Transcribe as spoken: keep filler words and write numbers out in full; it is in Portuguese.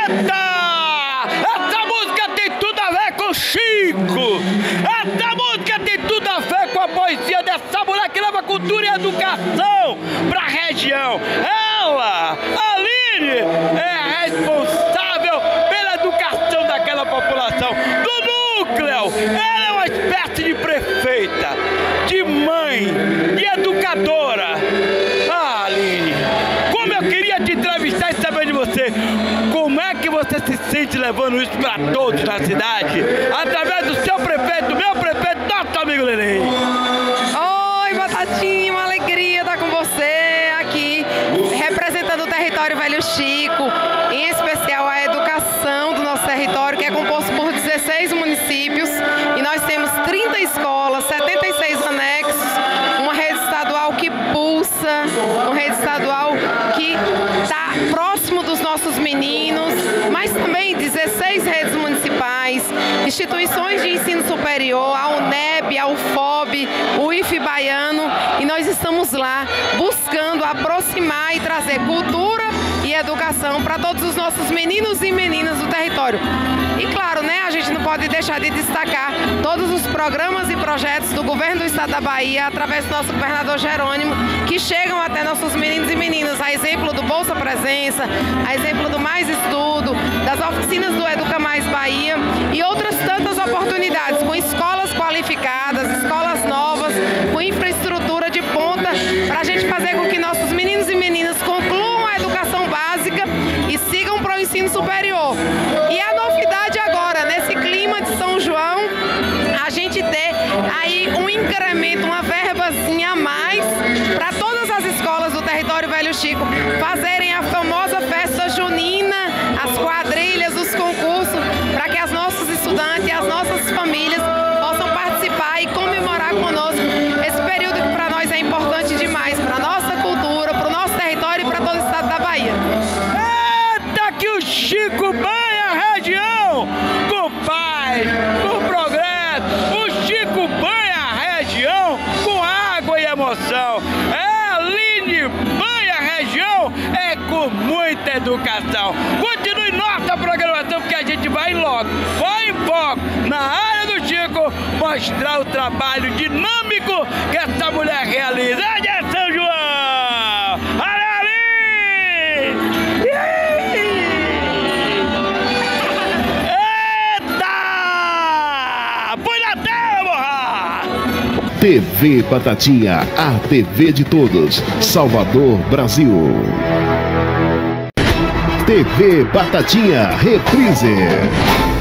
Eita! Essa música tem tudo a ver com o Chico! Essa música tem tudo a ver com a poesia dessa mulher que leva cultura e educação pra região. Ela, Aline, é responsável pela educação daquela população, do núcleo. Ela é uma espécie de prefeita, de mãe, de educadora. Ah, Aline, como eu queria te entrevistar e saber de você. Como é que você se sente levando isso para todos na cidade? Através do seu prefeito, meu prefeito, nosso amigo Neném. Oi, Batatinha, uma alegria estar com você aqui, representando o território Velho Chico, em especial a educação do nosso território, que é composto por dezesseis municípios, e nós temos trinta escolas, setenta e seis anexos, uma rede estadual que pulsa, uma rede estadual que está próximo dos nossos meninos, mas também dezesseis redes municipais, instituições de ensino superior, a UNEB, a U F O B, o I F Baiano, e nós estamos lá buscando aproximar e trazer cultura e educação para todos os nossos meninos e meninas do território. E claro, né, a gente não pode deixar de destacar todos os programas e projetos do governo do estado da Bahia, através do nosso governador Jerônimo, que chegam até nossos meninos e meninas, a exemplo do Bolsa Presença, a exemplo do Mais Estudo, das oficinas do Educa Mais Bahia e outras tantas oportunidades, com escolas qualificadas, escolas novas, com infraestrutura de ponta, para a gente fazer com que nossos meninos e meninas concluam a educação básica e sigam para o ensino superior. E a novidade agora, nesse clima de São João, a gente ter aí um incremento, uma verbazinha a mais para todas as escolas do território Velho Chico fazerem a famosa festa junina, as quadrilhas, os concursos, para que os nossos estudantes e as nossas famílias possam participar e comemorar conosco esse período que para nós é importante demais, para a nossa cultura, para o nosso território e para todo o estado da Bahia. Eita, que o Chico banha a região com paz, com progresso. O Chico banha a região com água e emoção. É, Aline banha a região é com muita educação. Continue nossa programação, porque a gente vai logo, vai em foco na área do Chico, mostrar o trabalho dinâmico que essa mulher realiza. É São João! Aline! Eita! Põe na tela, morra! T V Batatinha, a T V de todos, Salvador, Brasil. T V Batatinha, reprise.